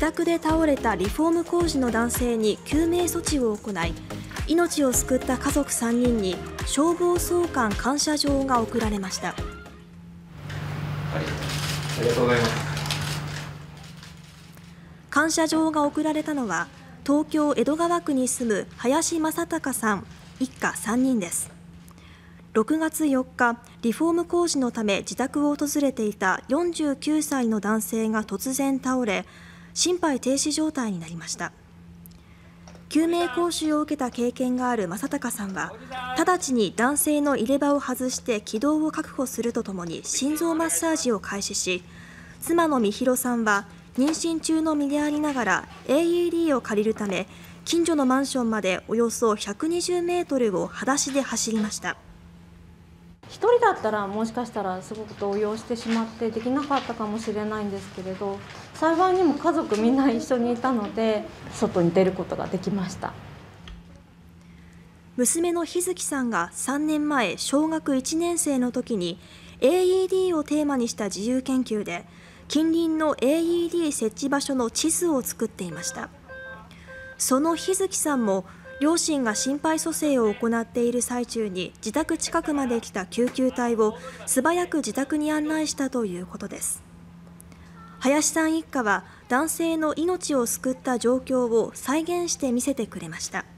宅で倒れたリフォーム工事の男性に救命措置を行い、命を救った家族3人に消防総監感謝状が贈られました。 ありがとうございます。 感謝状が贈られたのは、東京江戸川区に住む林正隆さん一家3人です。6月4日、リフォーム工事のため自宅を訪れていた49歳の男性が突然倒れ、心肺停止状態になりました。救命講習を受けた経験がある正隆さんは、直ちに男性の入れ歯を外して気道を確保するとともに心臓マッサージを開始し、妻の美弘さんは妊娠中の身でありながら AED を借りるため、近所のマンションまでおよそ120メートルを裸足で走りました。 一人だったらもしかしたらすごく動揺してしまってできなかったかもしれないんですけれど、幸いにも家族みんな一緒にいたので外に出ることができました。 娘の日月さんが3年前小学1年生の時に AED をテーマにした自由研究で近隣の AED 設置場所の地図を作っていました。その日月さんも両親が心肺蘇生を行っている最中に自宅近くまで来た救急隊を素早く自宅に案内したということです。林さん一家は男性の命を救った状況を再現して見せてくれました。